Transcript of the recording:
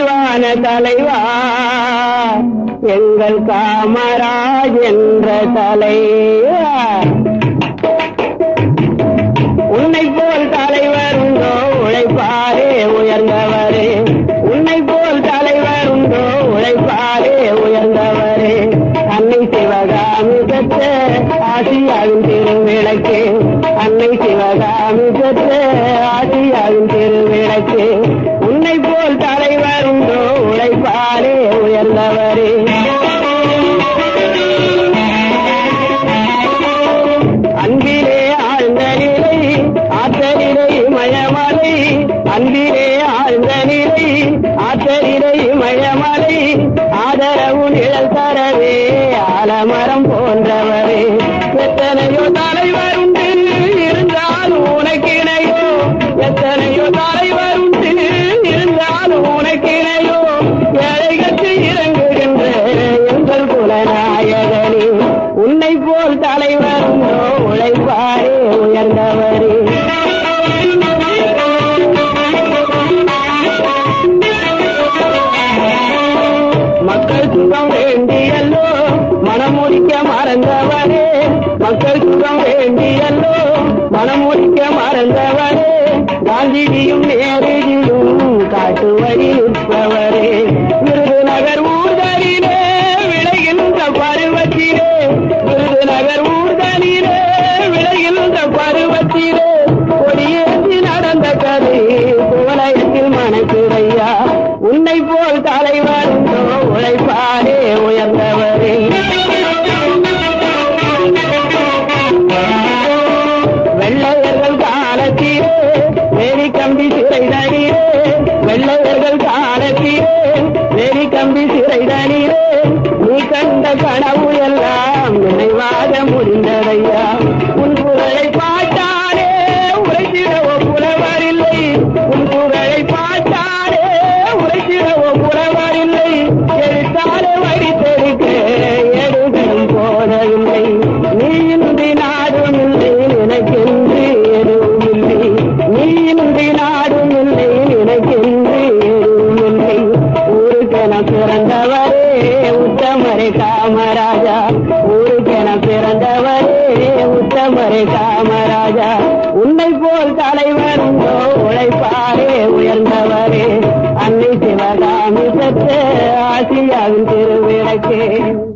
பணிவான தலைவா எங்கள் காமராஜ் என்ற தலைவா. உன்னை போல் தலைவர் உண்டோ உழைப்பாரே உயர்ந்தவரே, உன்னை போல் தலைவர் உண்டோ உழைப்பாரே உயர்ந்தவரே. அன்னை சிவகாமி பெற்ற ஆசியாவின் திருவிளக்கு, அன்னை சிவகாமி பெற்ற ஆசியாவின் திருவிளக்கு. உன்னை போல் தலைவர் உண்டோ உழைப்பாரே உயர்ந்தவரே. அன்பிலே ஆழ்ந்த நிலை ஆற்றலிலே மயமலை, அன்பிலே ஆழ்ந்த நிலை ஆற்றலிலே மயமலை. ஆதரவு நிழல் தரவே ஆலமரம் போன்றவரே. எத்தனையோ தலைவர் உண்டு இருந்தாலும் உனக்கிணையோ, எத்தனையோ தலைவர் உண்டு இருந்தாலும் உனக்கிணையோ. ஏழைகளுக்கு இறங்குகின்ற எங்கள் குலநாயகனே, உன்னை போல் தலைவர் உண்டோ உழைப்பாரே உயர்ந்தவரே. மக்கள் சுகம் வேண்டியல்லோ மனம் முடிக்க மறந்தவரே, மக்கள் சுகம் வேண்டியல்லோ மனம் முடிக்க மறந்தவரே. காந்திஜியும் நேருஜியும் காட்டு வழி நிற்பவரே. விருதுநகர் ஊர்தலிலே விளைகின்ற பருவத்திலே, விருதுநகர் ஊர்தலிலே விளைகின்ற பருவத்திலே. கொடியேற்றி நடந்த கதை கோலயத்தில் மனக்குறையா. உன்னை போல் தலைவர் உண்டோ உழைப்பாரே உயர்ந்தவரே. வெள்ளையர்கள் காலத்திலே வேலி கம்பி சிறைதனிலே, வெள்ளையர்கள் காலத்திலே வேலி கம்பி சிறைதனிலே. நீ கண்ட கனவு எல்லாம் நினைவாக முடிந்ததையா. உன் குரலை பாட்டாரே உரைத்திடவோ புலவரில்லை, உன் குரலை பாட்டாரே உரைத்திடவோ புலவரில்லை. எழுத்தாலே வடித்தெடுக்க எடுகளும் போதவில்லை. நீ இன்றி நாடும் இல்லை நினைக்கென்று எதுவும் இல்லை, நீ இன்றி நாடும் இல்லை நினைக்கென்று எதுவும் இல்லை. ஊருக்கென பிறந்தவரே உத்தமரே காமராஜா, ஊருக்கென பிறந்தவரே உத்தமரே காமராஜா. உன்னை போல் தலைவர் உண்டோ உழைப்பாரே உயர்ந்தவரே. அன்னை சிவகாமி பெற்ற ஆசியாவின் திருவிளக்கே.